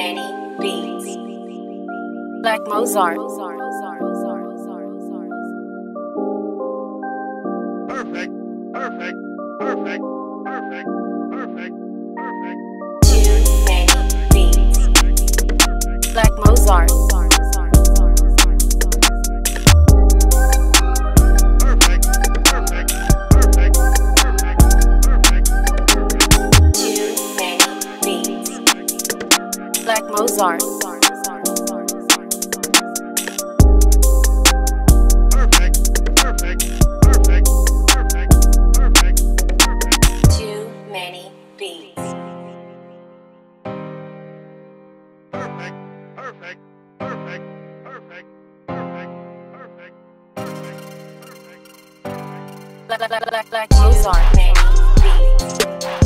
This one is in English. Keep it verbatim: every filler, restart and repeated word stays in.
many beats. Black Mozart. Perfect, perfect, perfect, perfect, perfect, perfect. Too many beats. Black Mozart. Perfect, perfect, perfect, perfect, perfect, perfect. Too many beats. Black Mozart. Perfect, perfect, perfect, perfect, perfect, perfect. Too many beats. Perfect, perfect, perfect, perfect, perfect, perfect, perfect, perfect. Black, black, black, black Mozart. Many beats.